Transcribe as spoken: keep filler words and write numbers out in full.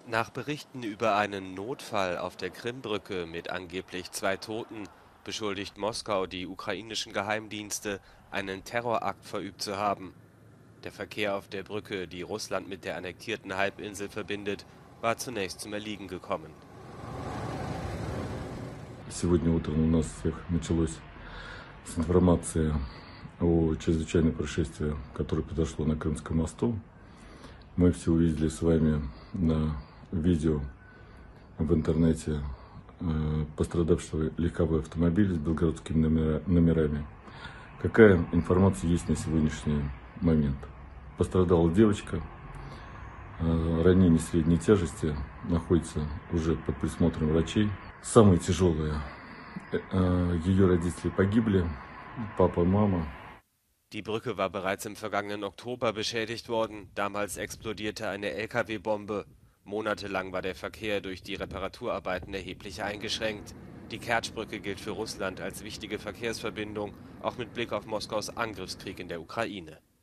Nach Berichten über einen Notfall auf der Krimbrücke mit angeblich zwei Toten beschuldigt Moskau die ukrainischen Geheimdienste, einen Terrorakt verübt zu haben. Der Verkehr auf der Brücke, die Russland mit der annektierten Halbinsel verbindet, war zunächst zum Erliegen gekommen. Сегодня утром у нас всех началось с информации о чрезвычайном происшествии, которое произошло на Крымском мосту. Мы все увидели с вами на видео в интернете э, пострадавшего легковой автомобиль с белгородскими номера, номерами. Какая информация есть на сегодняшний момент? Пострадала девочка, э, ранение средней тяжести, находится уже под присмотром врачей. Самые тяжелые, э, ее родители погибли, папа и мама. Die Brücke war bereits im vergangenen Oktober beschädigt worden. Damals explodierte eine L K W-Bombe. Monatelang war der Verkehr durch die Reparaturarbeiten erheblich eingeschränkt. Die Kertschbrücke gilt für Russland als wichtige Verkehrsverbindung, auch mit Blick auf Moskaus Angriffskrieg in der Ukraine.